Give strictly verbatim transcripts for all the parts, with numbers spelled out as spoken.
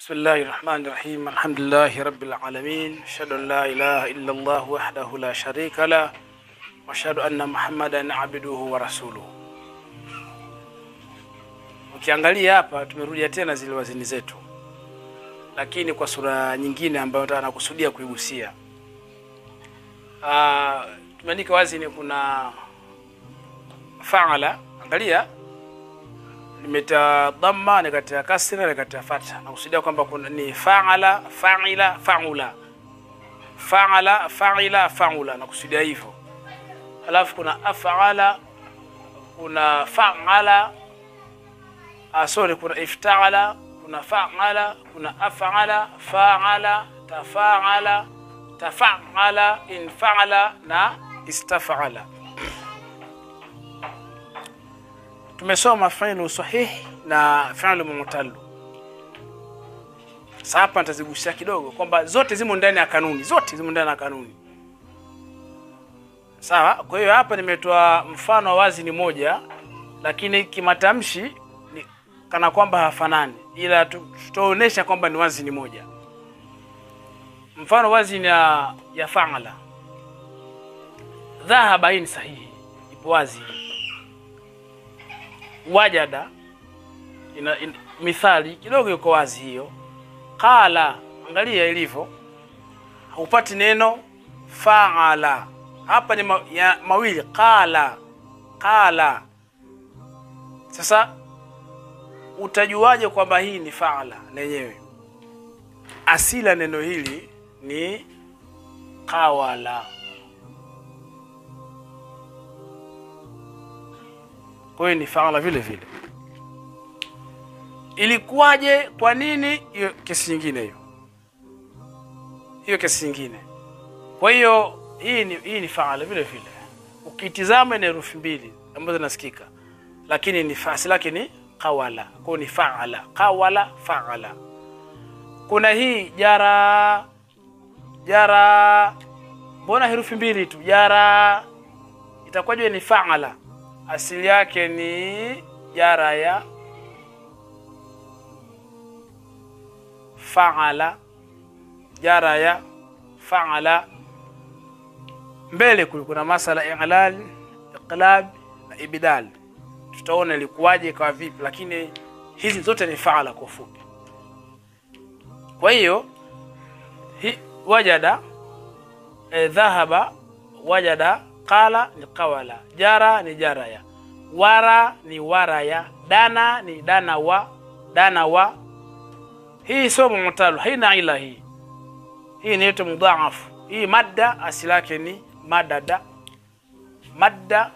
بسم الله الرحمن الرحيم. الحمد لله رب العالمين، أشهد أن لا إله إلا الله وحده لا شريك له وأشهد أن محمدا عبده ورسوله. Ukiangalia hapa tumerudia tena zile wazini zetu, lakini kwa sura nyingine ambayo nataka kusudia kuigusia. Ah, tumeandika wazini kuna fa'ala, angalia nimeta dhamma nikata kasra nikata fatha, na kusudia kwamba kuna ni fa'ala, fa'ila, fa'ula, fa'ala, fa'ila, fa'ula, na kusudia hivyo. Alafu kuna af'ala, kuna fa'ala, ah sorry, kuna ifta'ala, kuna fa'ala, kuna af'ala, fa'ala, tafa'ala, tafa'ala, infa'ala na istaf'ala. Tumesoma fi'lu sahih na fi'lu mu'tal. Sasa hapa nitazigusia kidogo kwamba zote zimo ndani ya kanuni, zote zimo ndani ya kanuni. Sawa? Kwa hiyo hapa nimetoa mfano wa wazi ni moja, lakini kimatamshi ni kana kwamba hafanani, ila tutaonesha kwamba ni wazi ni moja. Mfano wazi ni ya, ya fa'ala. Dhahaba, hii ni sahihi, ipo wazi. Wajada ina, ina mithali kidogo yuko wazi hiyo. Qala, angalia ilivyo, haupati neno fa'ala. Hapa ni ma, ya, mawili qala, qala. Sasa utajuaje kwamba hii ni fa'ala lenyewe? Asila neno hili ni qawala. Kwa hiyo ni fa'ala vile vile. Ilikuwaje? Kwa nini? Hiyo kesi nyingine hiyo. Hiyo kesi nyingine. Kwa hiyo hii ni hii ni fa'ala vile vile. Ukitizama ni herufi mbili ambazo zinasikika, lakini ni fasi lake ni qawala. Kwa hiyo ni fa'ala, qawala, fa'ala. Kuna hii jara, jara. Mbona herufi mbili tu? Jara itakuwaje ni fa'ala? Asili yake ni jara ya fa'ala, jara ya fa'ala. Mbele kuna masala i'lal, iqlab na ibdal. Tutaona ilikuwaje kwa vipi, lakini hizi zote ni fa'ala kwa ufupi. Kwa hiyo hi wajada, e, dhahaba, wajada, qala ni qawala, jara ni jaraya, wara ni waraya, dana ni dana wa, dana wa. Hii somo mutalu, haina ila hii. Hii ni yote mudhaafu. Hii madda asili yake ni madada, madda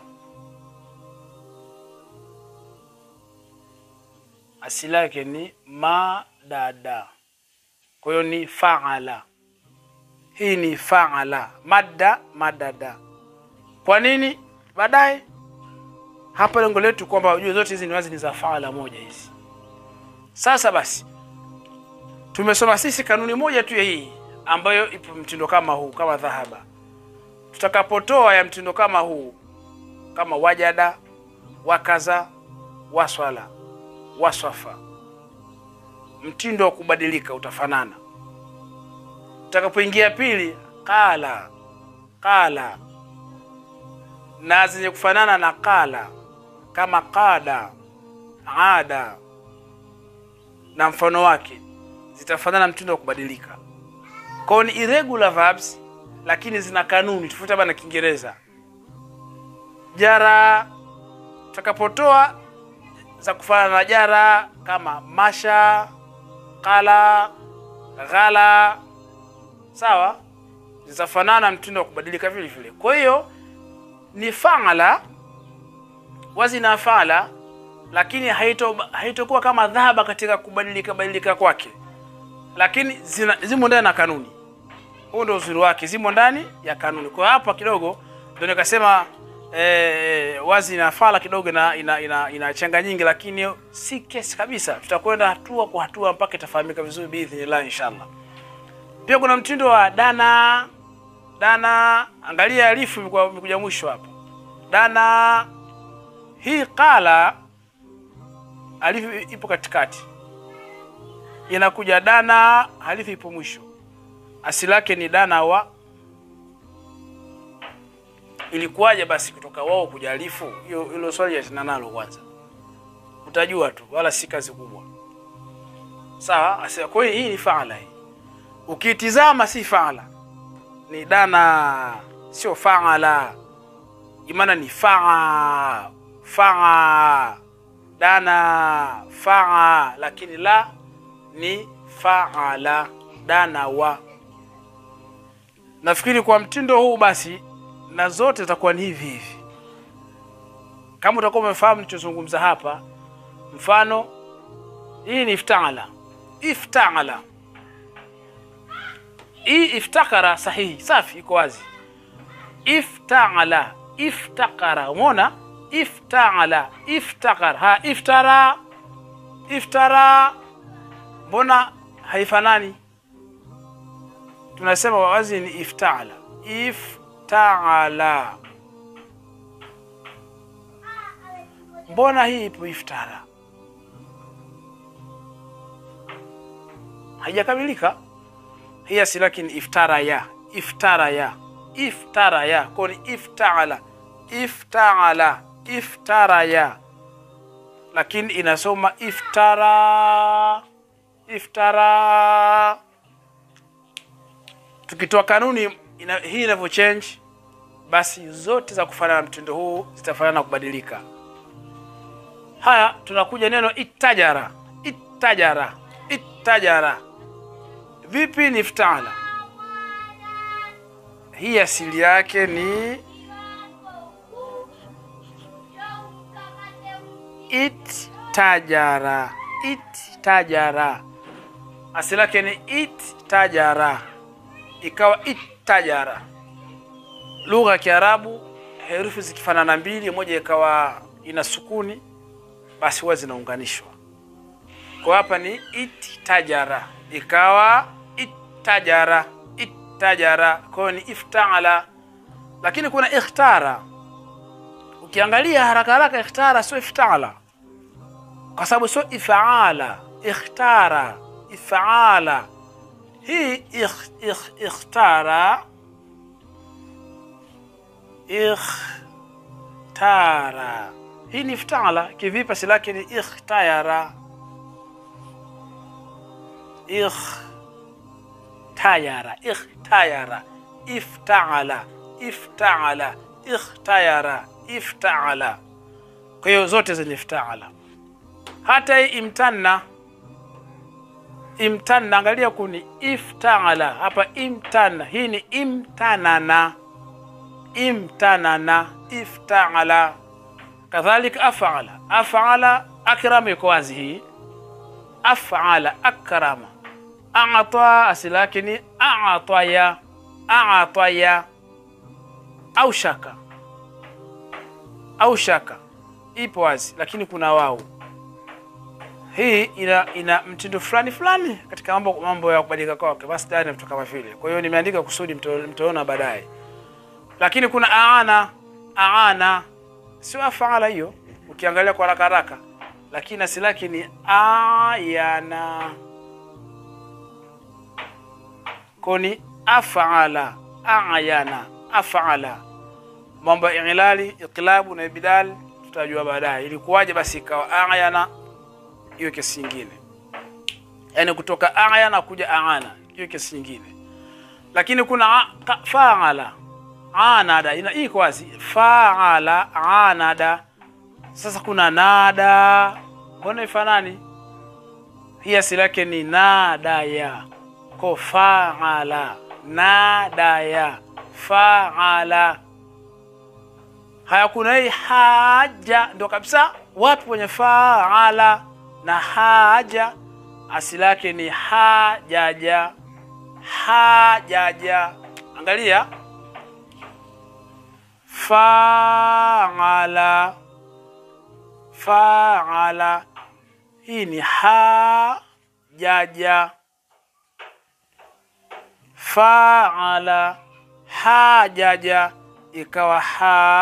asili yake ni madada. Kwa hiyo ni fa'ala. Hii ni fa'ala, madda, madada. Kwa nini? Baadaye hapa lengo letu kwamba ujue zote hizi ni wazi ni za fa'ala moja hizi. Sasa basi tumesoma sisi kanuni moja tu ya hii ambayo ipo mtindo kama huu, kama dhahaba. Tutakapotoa ya mtindo kama huu, kama wajada, wakaza, waswala, waswafa, mtindo wa kubadilika utafanana. Tutakapoingia pili, qala, qala, na zenye kufanana na qala kama qada, ada na mfano wake zitafanana mtindo wa kubadilika. Kwa ni irregular verbs, lakini zina kanuni tofauti na Kiingereza. Jara tutakapotoa za kufanana na jara kama masha, qala, ghala, sawa, zitafanana mtindo wa kubadilika vile vile. Kwa hiyo ni fa'ala, wazi na fa'ala, lakini haito haitokuwa kama dhahaba katika kubadilika badilika kwake, lakini zina, zimo ndani ya kanuni. Huo ndio uzuri wake, zimo ndani ya kanuni. Kwa hapa kidogo ndio nikasema eh, wazi na fa'ala kidogo na ina ina, ina changa nyingi, lakini si kesi kabisa. Tutakwenda hatua kwa hatua mpaka itafahamika vizuri biidhnillah inshallah. Pia kuna mtindo wa dana, dana, angalia alifu imekuja mwisho hapa. Dana, hii qala alifu ipo katikati. inakuja dana, halifu ipo mwisho. Asili yake ni dana wa. Ilikuwaje basi kutoka wao kuja alifu? Hiyo hilo swali ya nalo kwanza. Utajua tu, wala si kazi kubwa. Sawa? Asili kwa hii ni faala hii. Ukitizama si faala. Ni dana, sio faala. Imana ni faa, faa, dana, faa, lakini la ni faala, dana wa. Nafikiri kwa mtindo huu basi na zote zitakuwa ni hivi hivi. Kama utakuwa umefahamu nilichozungumza hapa, mfano hii ni iftala. Iftala. Hii iftakara sahihi, safi, iko wazi. Iftala, iftakara, umeona? Iftala, iftakara, ha iftara, iftara. Mbona haifanani? Tunasema wazi ni iftala. Iftala. Mbona hii ipo iftara? Haijakamilika. Hii asili yake ni iftara ya, iftara ya, iftara ya, kwa ni iftala, iftala, iftara ya. Lakini inasoma iftara, iftara. Tukitoa kanuni ina, hii inavyo change, basi zote za kufanana na mtindo huu zitafanana na kubadilika. Haya, tunakuja neno itajara. Itajara, itajara. Vipi ni iftala? Hii asili yake ni itajara, itajara. Asili yake ni itajara, ikawa itajara. Lugha ya Kiarabu herufi zikifanana mbili, moja ikawa ina sukuni, basi huwa zinaunganishwa. Kwa hapa ni itajara, ikawa itajara, itajara, kwa ni iftala. Lakini kuna ikhtara. Ukiangalia haraka haraka, ikhtara sio iftala, kwa sababu sio ifaala. Ikhtara, ifaala. Hii ikh, ikh, ikhtara, ikhtara. Hii ni iftala. Kivipi? Asili yake ni ikhtayara, ikhtayara, ikhtayara, iftala, iftala, ikhtayara, iftala. Kwa hiyo zote zenye iftala. Hata hii imtanna, imtanna, angalia kuni iftala hapa, imtanna. Hii ni imtanana, imtanana, iftala. Kadhalika afala, afala, akrama, iko wazi hii. Afala, akrama. A'ta, asili yake ni a'taya, a'taya. Au shaka, au shaka, ipo wazi, lakini kuna wao. Hii ina ina mtindo fulani fulani katika mambo mambo ya kubadilika kwake, basi ndani mtu kama vile. Kwa hiyo nimeandika kusudi mtaona baadaye. Lakini kuna aana, aana sio afala hiyo ukiangalia kwa haraka haraka, lakini asili yake ni ayana. Koni afala, ayana, afala. Mambo ya ilali, iqlabu na ibdal tutajua baadaye. Ilikuwaje basi ikawa ayana, hiyo kesi nyingine. Yaani kutoka ayana kuja aana, hiyo kesi nyingine. Lakini kuna faala, anada, ina iko wazi. Faala, anada. Sasa kuna nada. Mbona ifanani? Hii asili yake ni nada ya. Kwa faala, nada ya, faala. Haya, kuna hii haja, ndo kabisa wapi kwenye faala na haja. Asili yake ni hajaja, hajaja. Angalia, faala, faala. Hii ni hajaja, faala, hajaja, ikawa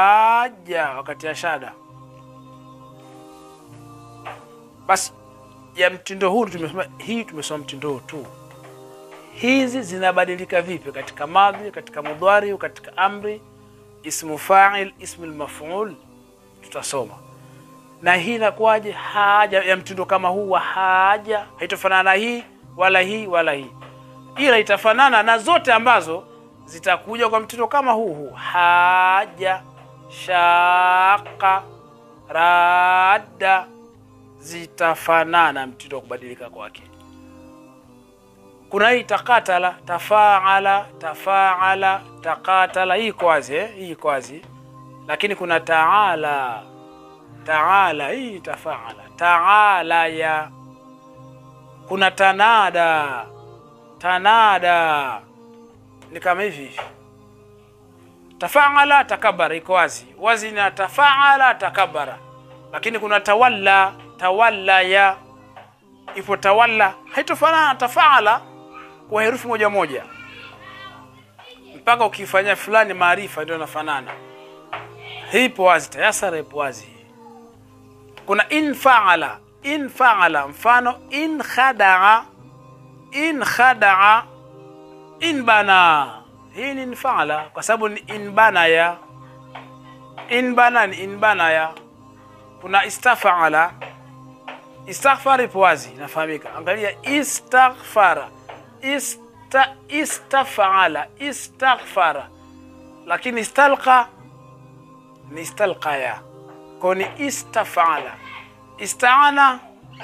haja wakati ya shada. Basi ya mtindo huu tumesema, hii tumesoma mtindo huu tu. Hizi zinabadilika vipi katika madhi, katika mudhari, katika amri, ismu fa'il, ismu maf'ul, tutasoma. Na hii inakuwaje? Haja ya mtindo kama huu wa haja haitofanana hii wala hii wala hii, ila itafanana na zote ambazo zitakuja kwa mtindo kama huu huu. Haja, shaqa, radda, zitafanana mtindo kubadilika kwake. Kuna hii takatala, tafaala, tafaala, takatala, hii kwazi eh? hii kwazi. Lakini kuna taala, taala, hii tafaala, taala ya. Kuna tanada, tanada, ni kama hivi. Tafaala, takabara, iko wazi wazi na tafaala, takabara. Lakini kuna tawalla, tawalla ya, ipo tawalla, haitofanana tafaala kwa herufi moja moja, mpaka ukifanya fulani maarifa ndio nafanana. Hii ipo wazi, tayasara ipo wazi. Kuna in faala, in faala, mfano in khada'a, in khada'a, in bana. Hii ni in faala kwa sababu ni in bana ya, in bana ni in bana ya. Kuna istafaala, istaghfar ipo wazi, inafahamika. Angalia istaghfara, ista istafaala, istaghfara. Lakini istalqa ni istalqa ya, kwa ni istafaala. Istaana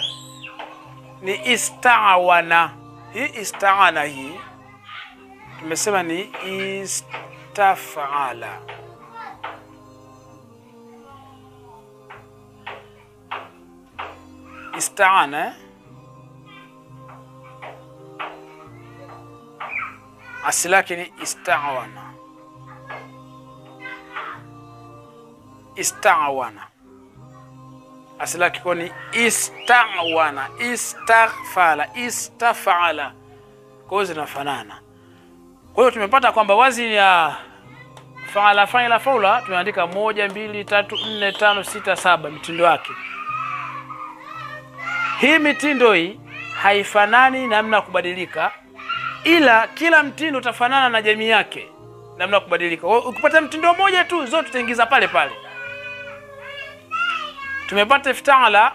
ni istaawana. Hii istaana hii tumesema ni istafaala. Istaana asili yake ni istaawana, istaawana asili yake ni istaawana, istaghfala, istafala, kwa zinafanana. Kwa hiyo tumepata kwamba wazi ya faala, faila, faula tumeandika moja, mbili, tatu, nne, tano, sita, saba mitindo yake. Hii mitindo hii haifanani namna kubadilika, ila kila mtindo utafanana na jamii yake namna kubadilika. Ukipata mtindo mmoja tu zote tutaingiza pale pale. Tumepata iftaala,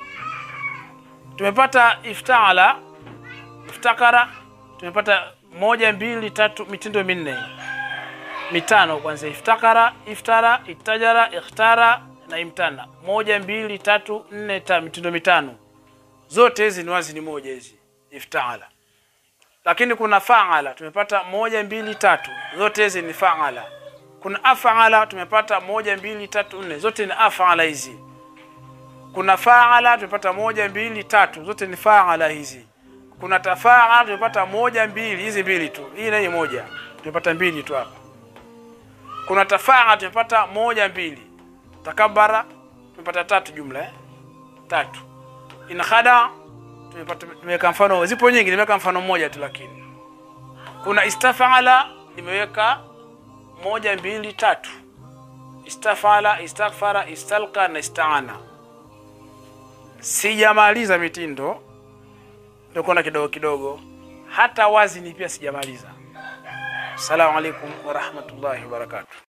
tumepata iftaala, iftakara, tumepata moja, mbili, tatu, mitindo minne, mitano kwanza: iftakara, iftara, itajara, ikhtara na imtana. Moja, mbili, tatu, nne, tano, mitindo mitano. Zote hizi ni wazi ni moja hizi, iftaala. Lakini kuna faala, tumepata moja, mbili, tatu, zote hizi ni faala. Kuna afaala, tumepata moja, mbili, tatu, nne, zote ni afaala hizi. Kuna faala, tumepata moja, mbili, tatu, zote ni faala hizi. Kuna tafaala, tumepata moja, mbili, hizi mbili tu. Hii na hii moja, tumepata mbili tu hapa. Kuna tafaala, tumepata moja, mbili. Takabara, tumepata tatu jumla eh? Tatu. In khada, tumepata, tumeweka mfano, zipo nyingi, nimeweka mfano mmoja tu lakini. Kuna istafaala, nimeweka moja, mbili, tatu. Istafaala, istaghfara, istalqa na istaana. Sijamaliza mitindo, ndio kuna kidogo kidogo. Hata wazi ni pia sijamaliza. Assalamu alaikum wa rahmatullahi wa barakatuh.